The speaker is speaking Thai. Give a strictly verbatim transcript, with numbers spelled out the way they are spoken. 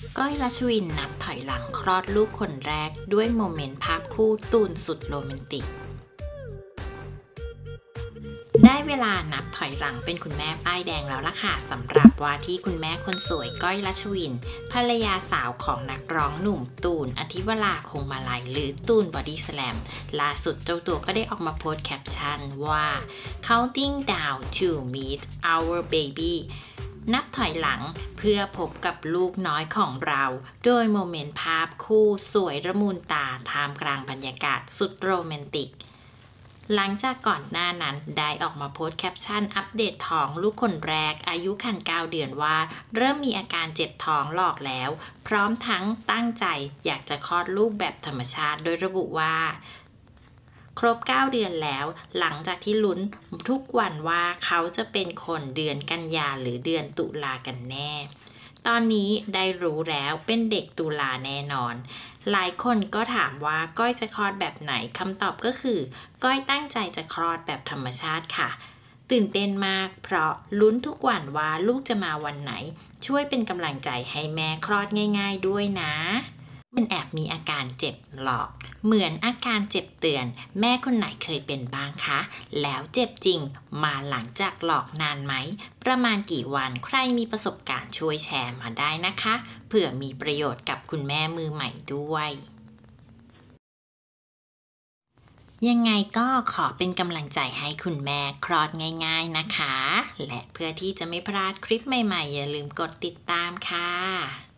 ก้อยรัชวินนับถอยหลังคลอดลูกคนแรกด้วยโมเมนต์ภาพคู่ตูนสุดโรแมนติกได้เวลานับถอยหลังเป็นคุณแม่ป้ายแดงแล้วล่ะค่ะสำหรับว่าที่คุณแม่คนสวยก้อยรัชวินภรรยาสาวของนักร้องหนุ่มตูนอธิวราคงมาลัยหรือตูนบอดี้สแลมล่าสุดเจ้าตัวก็ได้ออกมาโพสต์แคปชั่นว่า counting down to meet our baby นับถอยหลังเพื่อพบกับลูกน้อยของเรา โดยโมเมนต์ภาพคู่สวยระมุนตาท่ามกลางบรรยากาศสุดโรแมนติกหลังจากก่อนหน้านั้นได้ออกมาโพสต์แคปชั่นอัปเดตท้องลูกคนแรกอายุครรภ์เก้าเดือนว่าเริ่มมีอาการเจ็บท้องหลอกแล้วพร้อมทั้งตั้งใจอยากจะคลอดลูกแบบธรรมชาติโดยระบุว่าครบเก้าเดือนแล้วหลังจากที่ลุ้นทุกวันว่าเขาจะเป็นคนเดือนกันยาหรือเดือนตุลากันแน่ตอนนี้ได้รู้แล้วเป็นเด็กตุลาแน่นอนหลายคนก็ถามว่าก้อยจะคลอดแบบไหนคำตอบก็คือก้อยตั้งใจจะคลอดแบบธรรมชาติค่ะตื่นเต้นมากเพราะลุ้นทุกวันว่าลูกจะมาวันไหนช่วยเป็นกำลังใจให้แม่คลอดง่ายๆด้วยนะมันแอบมีอาการเจ็บหลอกเหมือนอาการเจ็บเตือนแม่คนไหนเคยเป็นบ้างคะแล้วเจ็บจริงมาหลังจากหลอกนานไหมประมาณกี่วันใครมีประสบการณ์ช่วยแชร์มาได้นะคะเผื่อมีประโยชน์กับคุณแม่มือใหม่ด้วยยังไงก็ขอเป็นกำลังใจให้คุณแม่คลอดง่ายๆนะคะและเพื่อที่จะไม่พลาดคลิปใหม่ๆอย่าลืมกดติดตามค่ะ